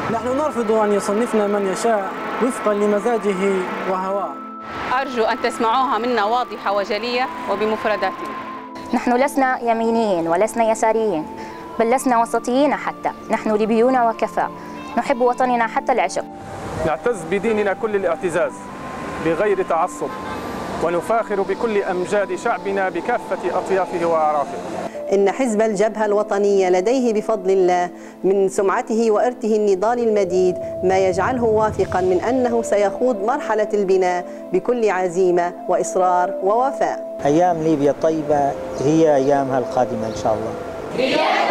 نحن نرفض أن يصنفنا من يشاء وفقا لمزاجه وهواه. أرجو أن تسمعوها منا واضحة وجلية وبمفرداتنا. نحن لسنا يمينيين ولسنا يساريين، بل لسنا وسطيين حتى. نحن ليبيون وكفى، نحب وطننا حتى العشق. نعتز بديننا كل الاعتزاز بغير تعصب، ونفاخر بكل أمجاد شعبنا بكافة أطيافه وأعرافه. إن حزب الجبهة الوطنية لديه بفضل الله من سمعته وإرثه النضال المديد ما يجعله واثقا من أنه سيخوض مرحلة البناء بكل عزيمة وإصرار ووفاء. أيام ليبيا الطيبة هي أيامها القادمة إن شاء الله.